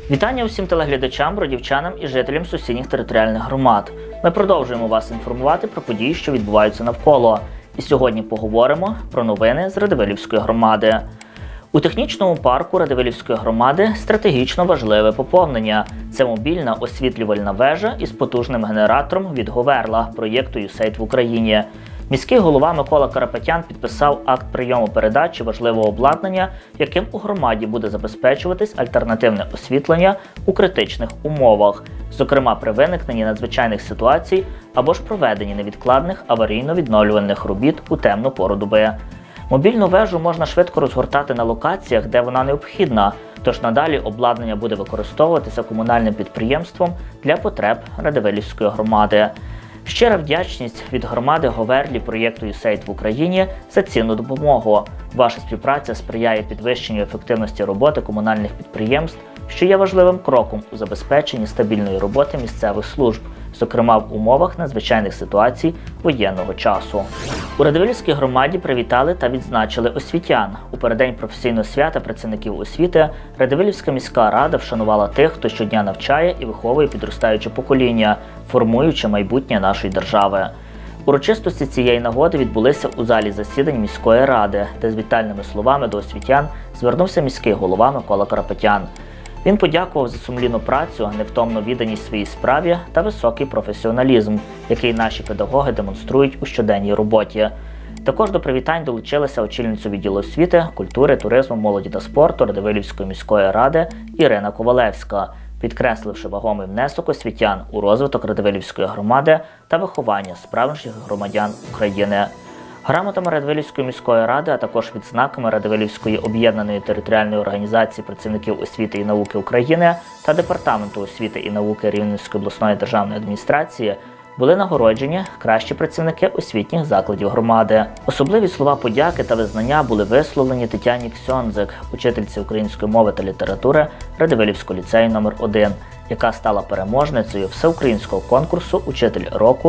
Вітання усім телеглядачам, бродівчанам і жителям сусідніх територіальних громад. Ми продовжуємо вас інформувати про події, що відбуваються навколо. І сьогодні поговоримо про новини з Радивилівської громади. У технічному парку Радивилівської громади стратегічно важливе поповнення. Це мобільна освітлювальна вежа із потужним генератором від Говерла проєкту USAID в Україні. Міський голова Микола Карапетян підписав акт прийому передачі важливого обладнання, яким у громаді буде забезпечуватись альтернативне освітлення у критичних умовах, зокрема при виникненні надзвичайних ситуацій або ж проведенні невідкладних аварійно-відновлювальних робіт у темну пору доби. Мобільну вежу можна швидко розгортати на локаціях, де вона необхідна, тож надалі обладнання буде використовуватися комунальним підприємством для потреб Радивилівської громади. Щира вдячність від громади Говерлі проєкту USAID в Україні за цінну допомогу. Ваша співпраця сприяє підвищенню ефективності роботи комунальних підприємств, що є важливим кроком у забезпеченні стабільної роботи місцевих служб, зокрема в умовах надзвичайних ситуацій воєнного часу. У Радивилівській громаді привітали та відзначили освітян. У переддень професійного свята працівників освіти Радивилівська міська рада вшанувала тих, хто щодня навчає і виховує підростаюче покоління, формуючи майбутнє нашої держави. Урочистості цієї нагоди відбулися у залі засідань міської ради, де з вітальними словами до освітян звернувся міський голова Микола Карапетян. Він подякував за сумлінну працю, невтомну відданість своїй справі та високий професіоналізм, який наші педагоги демонструють у щоденній роботі. Також до привітань долучилася очільниця відділу освіти, культури, туризму, молоді та спорту Радивилівської міської ради Ірина Ковалевська, підкресливши вагомий внесок освітян у розвиток Радивилівської громади та виховання справжніх громадян України. Грамотами Радивилівської міської ради, а також відзнаками Радивилівської об'єднаної територіальної організації працівників освіти і науки України та Департаменту освіти і науки Рівненської обласної державної адміністрації були нагороджені кращі працівники освітніх закладів громади. Особливі слова подяки та визнання були висловлені Тетяні Ксьондзик, учительці української мови та літератури Радивилівського ліцею номер 1, яка стала переможницею всеукраїнського конкурсу «Учитель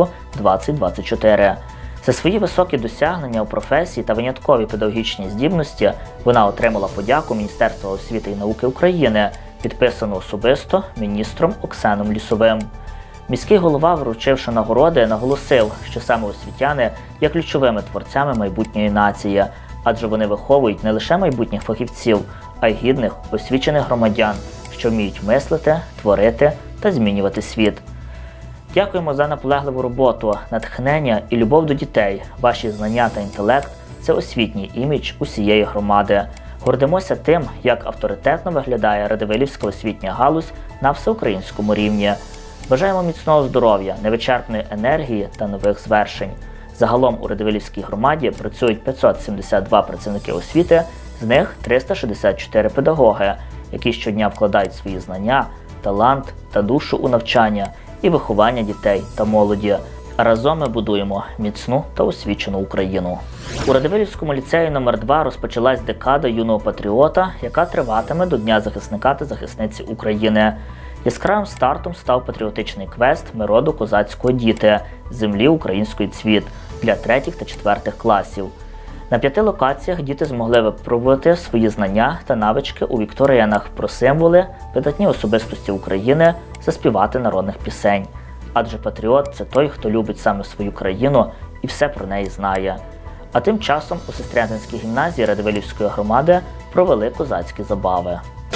року-2024». За свої високі досягнення у професії та виняткові педагогічні здібності вона отримала подяку Міністерства освіти і науки України, підписану особисто міністром Оксаном Лісовим. Міський голова, вручивши нагороди, наголосив, що саме освітяни є ключовими творцями майбутньої нації, адже вони виховують не лише майбутніх фахівців, а й гідних, освічених громадян, що вміють мислити, творити та змінювати світ. Дякуємо за наполегливу роботу, натхнення і любов до дітей. Ваші знання та інтелект – це освітній імідж усієї громади. Гордимося тим, як авторитетно виглядає Радивилівська освітня галузь на всеукраїнському рівні. Бажаємо міцного здоров'я, невичерпної енергії та нових звершень. Загалом у Радивилівській громаді працюють 572 працівники освіти, з них 364 педагоги, які щодня вкладають свої знання, талант та душу у навчання і виховання дітей та молоді. А разом ми будуємо міцну та освічену Україну. У Радивилівському ліцеї номер 2 розпочалась декада юного патріота, яка триватиме до Дня захисника та захисниці України. Яскравим стартом став патріотичний квест «Ми роду козацького діти. Землі української цвіт» для 3 та 4 класів. На 5 локаціях діти змогли випробувати свої знання та навички у вікторинах про символи, видатні особистості України, заспівати народних пісень. Адже патріот – це той, хто любить саме свою країну і все про неї знає. А тим часом у Сестрятинській гімназії Радивилівської громади провели козацькі забави.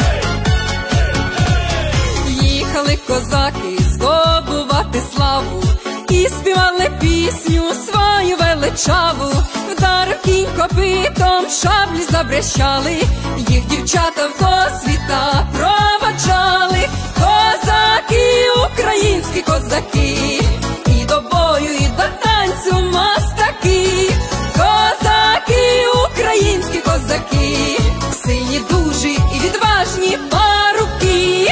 Їхали козаки здобувати славу і співали пісню свою величаву. Вдарив кінь копитом, шаблі забрещали, їх дівчата в досвіта проваджали. Козаки, українські козаки, і до бою, і до танцю мастаки. Козаки, українські козаки, сильні, дужі і відважні парубки.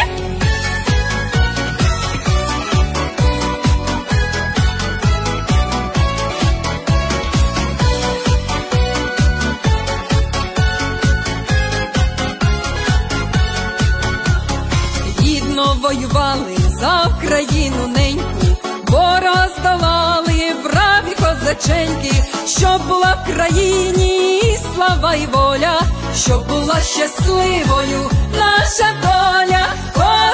Воювали за Україну неньку, ворога здолали браві козаченьки, щоб була в країні слава і воля, щоб була щасливою наша доля.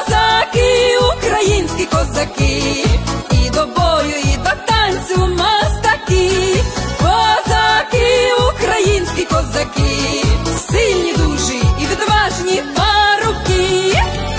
козаки, і до бою, і до танцю мастаки. Козаки, українські козаки, сильні душі і відважні парубки.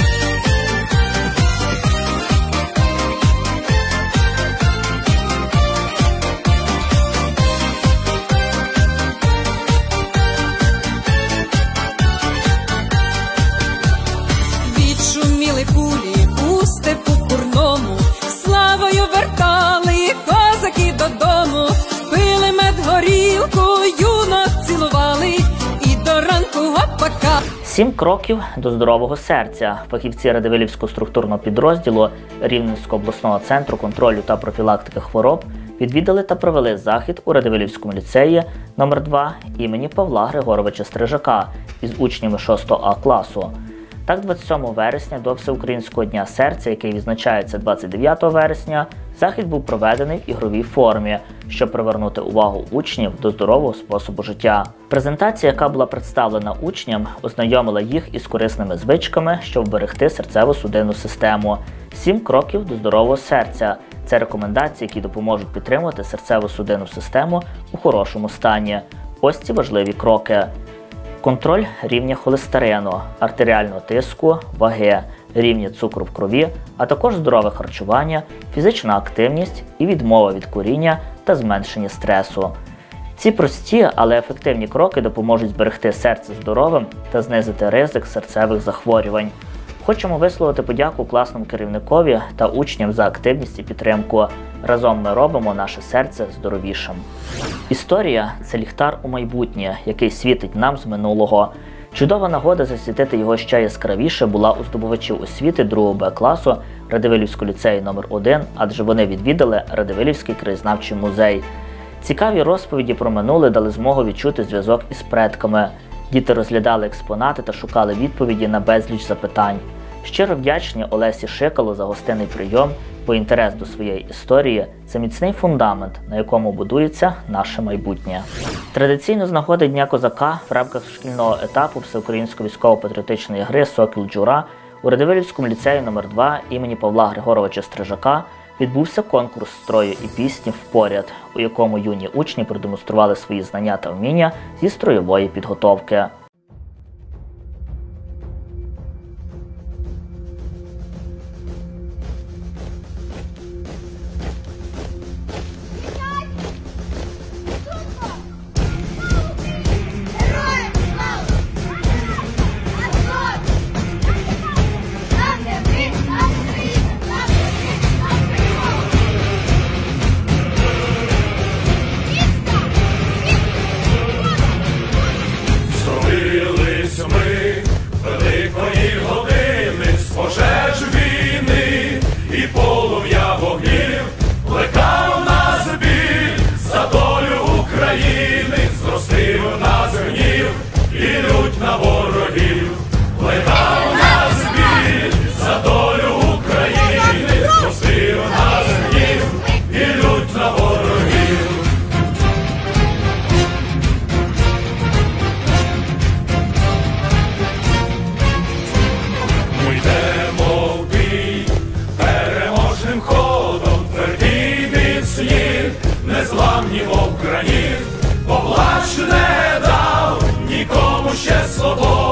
Відшуміли кулі у степу курному, славою вертали козаки додому. Пили мед горілку, юнок цілували, і до ранку гопака. 7 кроків до здорового серця. Фахівці Радивилівського структурного підрозділу Рівненського обласного центру контролю та профілактики хвороб відвідали та провели захід у Радивилівському ліцеї номер 2 імені Павла Григоровича Стрижака із учнями 6 А класу. Так, 27 вересня до Всеукраїнського дня серця, який відзначається 29 вересня, захід був проведений в ігровій формі, щоб привернути увагу учнів до здорового способу життя. Презентація, яка була представлена учням, ознайомила їх із корисними звичками, щоб вберегти серцево-судинну систему. 7 кроків до здорового серця – це рекомендації, які допоможуть підтримувати серцево-судинну систему у хорошому стані. Ось ці важливі кроки. Контроль рівня холестерину, артеріального тиску, ваги, рівня цукру в крові, а також здорове харчування, фізична активність і відмова від куріння та зменшення стресу. Ці прості, але ефективні кроки допоможуть зберегти серце здоровим та знизити ризик серцевих захворювань. Хочемо висловити подяку класному керівникові та учням за активність і підтримку. Разом ми робимо наше серце здоровішим. Історія – це ліхтар у майбутнє, який світить нам з минулого. Чудова нагода засвітити його ще яскравіше була у здобувачів освіти 2 Б класу Радивилівського ліцею номер 1, адже вони відвідали Радивилівський краєзнавчий музей. Цікаві розповіді про минуле дали змогу відчути зв'язок із предками. Діти розглядали експонати та шукали відповіді на безліч запитань. Щиро вдячні Олесі Шикало за гостинний прийом, бо інтерес до своєї історії – це міцний фундамент, на якому будується наше майбутнє. Традиційно з нагоди Дня козака в рамках шкільного етапу Всеукраїнської військово-патріотичної гри «Сокіл-Джура» у Радивилівському ліцеї номер 2 імені Павла Григоровича Стрижака відбувся конкурс строю і пісні «Впоряд», у якому юні учні продемонстрували свої знання та вміння зі строєвої підготовки. Незламні мов граніт, поплач не дав нікому ще свободи.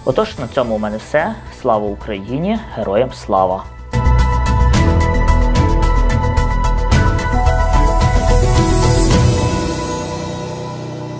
Отож, на цьому у мене все. Слава Україні! Героям слава!